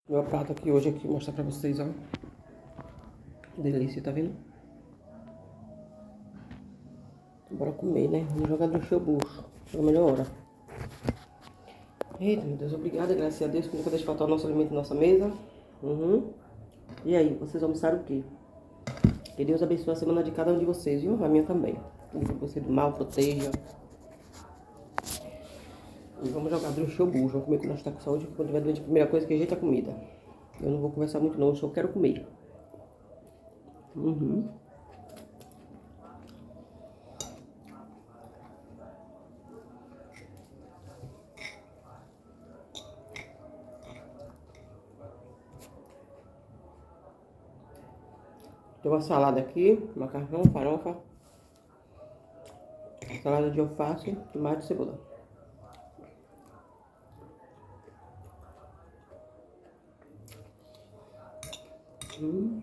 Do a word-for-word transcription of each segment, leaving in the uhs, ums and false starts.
Meu prato aqui hoje aqui, vou mostrar pra vocês, ó. Delícia, tá vendo? Bora comer, né? Vamos jogar no seu bucho. Chegou a melhor hora. Eita, meu Deus, obrigada, graças a Deus, que nunca deixa faltar o nosso alimento na nossa mesa. Uhum. E aí, vocês almoçaram o quê? Que Deus abençoe a semana de cada um de vocês, viu? A minha também. Que você do mal proteja. E vamos jogar no seu bucho. Vamos comer quando nós tá com saúde. Quando tiver doente, a primeira coisa que ajeita a comida. Eu não vou conversar muito não, eu só quero comer. Uhum. Tem uma salada aqui, macarrão, farofa, salada de alface, tomate e cebola. Hum.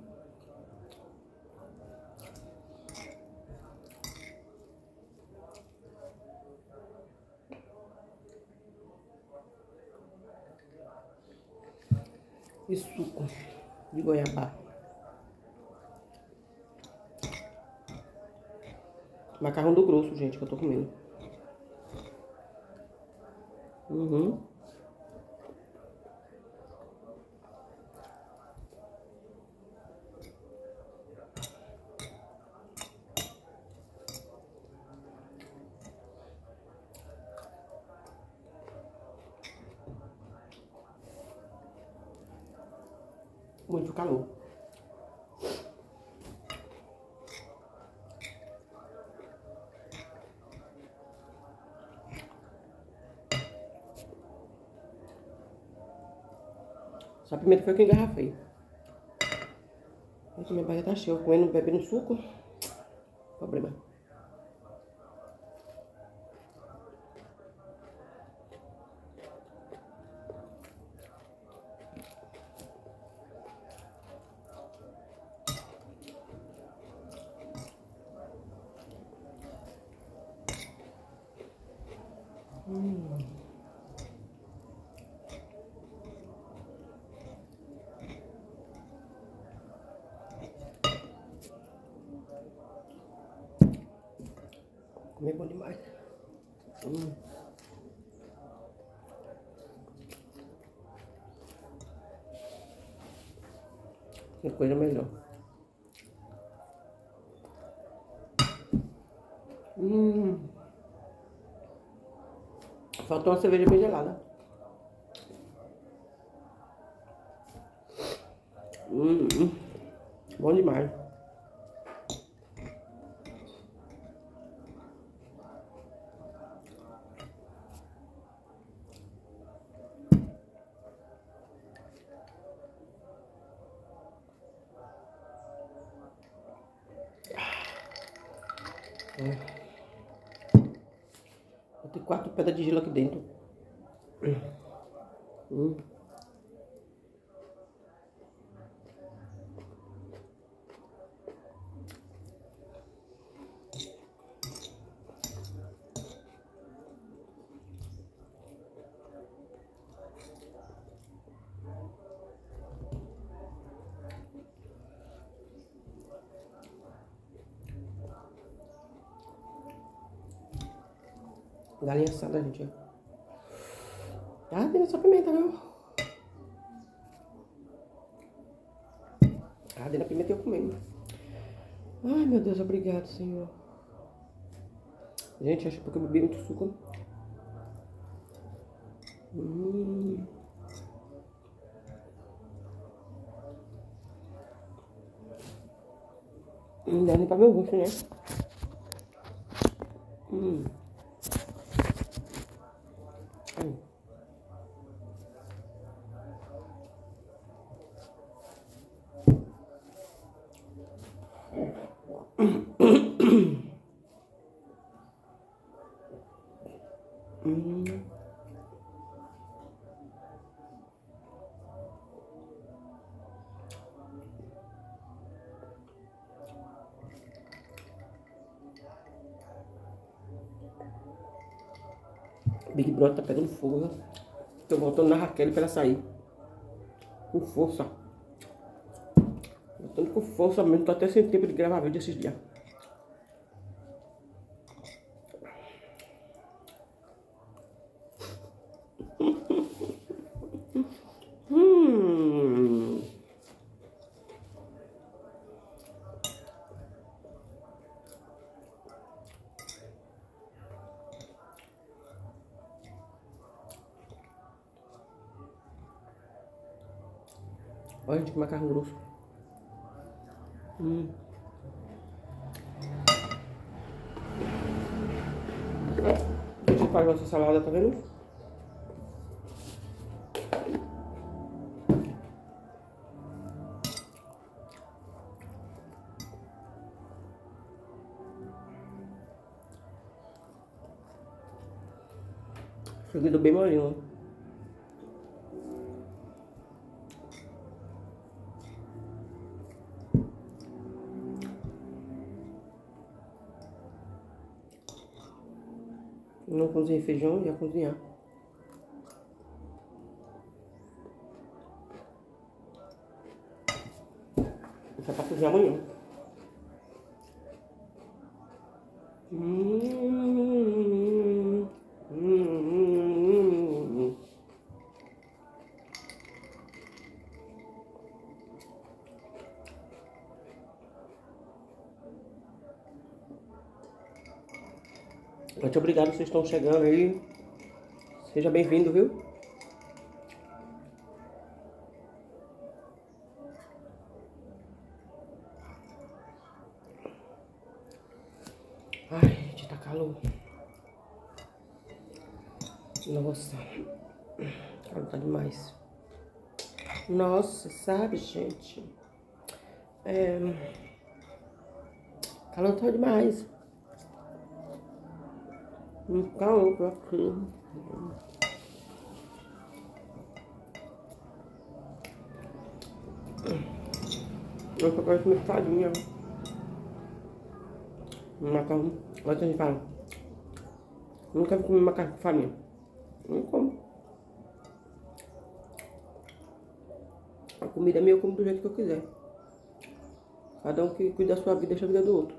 E suco de goiabá. Macarrão do grosso, gente, que eu tô comendo. Uhum. Muito calor. Só a pimenta foi que eu engarrafei. Aqui minha barriga tá cheia, comendo, bebendo suco. Problema. Hum. Comer bom demais. Hum. Tem coisa melhor. Hum. Faltou uma cerveja bem gelada. Hum, hum. Bom demais. Hum. Tem quatro pedras de gelo aqui dentro. Hum. Galinha assada, gente. Tá tendo essa pimenta, viu? Ah, dentro da pimenta eu comendo. Ai, meu Deus, obrigado, Senhor. Gente, acho que eu bebi muito suco. Hum. Não dá nem pra meu rosto, né? Hum. Hum. Hum. Big Brother tá pegando fogo, né? Tô voltando na Raquel pra ela sair. com força. Tanto com força mesmo, tô até sem tempo de gravar vídeo esses dias. hum. Olha, gente, que macarrão grosso. Hum. A gente faz nossa salada, tá vendo? Seguido bem molinho, ó. Não cozinhei feijão, ia cozinhar. Isso é pra cozinhar amanhã. Hum, hum, hum, hum. Muito obrigado, vocês estão chegando aí. Seja bem-vindo, viu? Ai, gente, tá calor. Nossa, calor tá demais. Nossa, sabe, gente? É... Calor tá demais. Um calor pra aqui. Eu só quero comer farinha. Macarrão. Olha que a gente fala. Eu não quero comer macarrão com farinha. Não como. A comida é minha, eu como do jeito que eu quiser. Cada um que cuida da sua vida, deixa a vida do outro.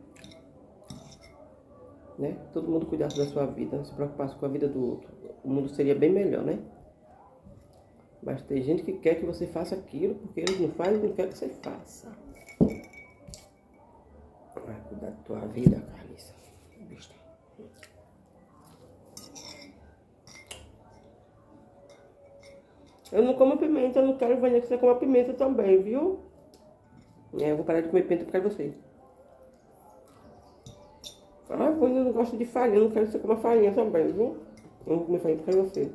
Né? Todo mundo cuidasse da sua vida, não se preocupasse com a vida do outro. O mundo seria bem melhor, né? Mas tem gente que quer que você faça aquilo, porque eles não fazem e não quer que você faça. Vai cuidar da tua vida, Carlissa. Besta. Eu não como pimenta, eu não quero Vânia que você coma pimenta também, viu? É, eu vou parar de comer pimenta por causa de você. Ah, Vânia, eu não gosto de farinha, eu não quero que você coma farinha também, viu? Eu não vou comer farinha por causa de você.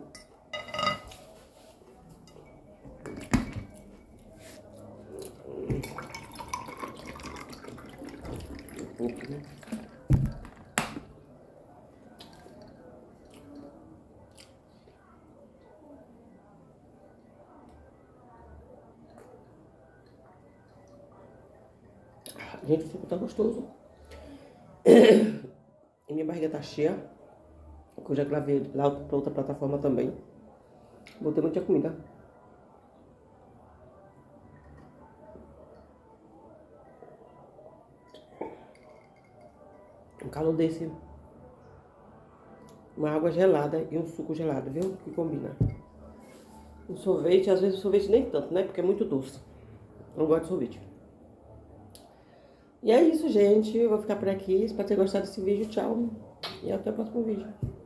Gente, o suco tá gostoso. E minha barriga tá cheia. Eu já gravei lá pra outra plataforma também. Botei muita comida. Um calor desse. Uma água gelada e um suco gelado, viu? Que combina. O sorvete, às vezes o sorvete nem tanto, né? Porque é muito doce. Eu não gosto de sorvete. E é isso, gente. Eu vou ficar por aqui. Espero ter gostado desse vídeo. Tchau. E até o próximo vídeo.